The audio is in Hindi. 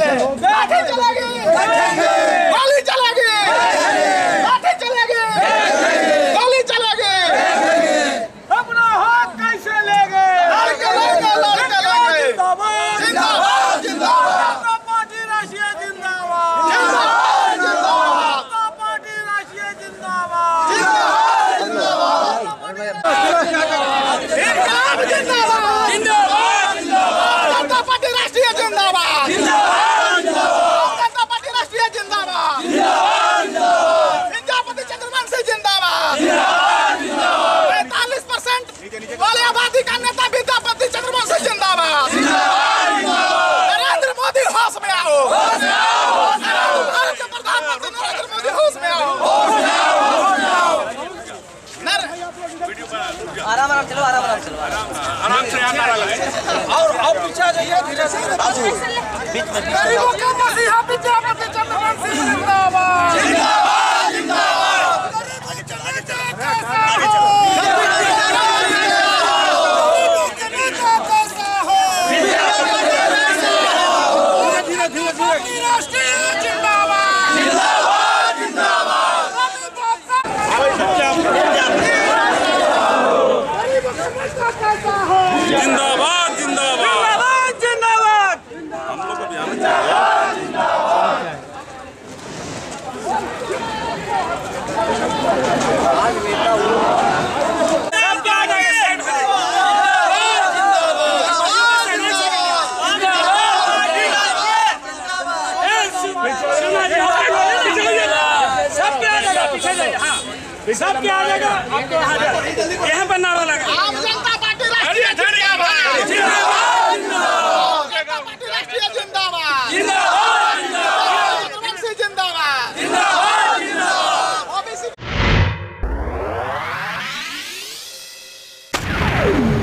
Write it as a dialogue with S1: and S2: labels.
S1: लाठी चलेगी, गोली चलेगी, लाठी चलेगी, गोली चलेगी। अपना हाथ कैसे लेंगे? लड़के लेंगे, लड़के लेंगे। जिंदाबाद, जिंदाबाद, जिंदाबाद। पार्टी राष्ट्रीय जिंदाबाद, जिंदाबाद, जिंदाबाद। पार्टी राष्ट्रीय जिंदाबाद, जिंदाबाद, जिंदाबाद। इनकलाब जिंदाबाद, जिंदाबाद, जिंदाबाद। जनता पार्टी राष्ट्रीय जिंदाबाद, जिंदाबाद, जिंदाबाद। जनता पार्टी राष्ट्रीय जिंदाबाद, जिंदाबाद, जिंदाबाद। विद्यापति चंद्रवंशी जिंदाबाद, जिंदाबाद, जिंदाबाद। 45% वाले आबादी का नेता विद्यापति चंद्रवंशी जिंदाबाद, जिंदाबाद, जिंदाबाद। नरेंद्र मोदी होश में आओ, होश में आओ, होश में आओ। भारत के प्रधानमंत्री नरेंद्र मोदी होश में आओ, होश में आओ, होश में आओ।
S2: आराम आराम चलो, आराम आराम चलो,
S1: आराम से और पीछे आ जाइए धीरे से। गरीबों का मसीहा विद्यापति चंद्रवंशी जिंदाबाद, जिंदाबाद, जिंदाबाद।
S3: जिंदाबाद, जिंदाबाद, जिंदाबाद। हम लोग को ध्यान जिंदाबाद, जिंदाबाद। सब क्या आ जाएगा? आपको यहाँ पर नारा लगा।
S1: आम जनता पार्टी राष्ट्रीय जिंदाबाद, जिंदाबाद, जिंदाबाद। जनता पार्टी राष्ट्रीय जिंदाबाद, जिंदाबाद, जिंदाबाद। चंद्रवंशी जिंदाबाद, जिंदाबाद, जिंदाबाद। ओबीसी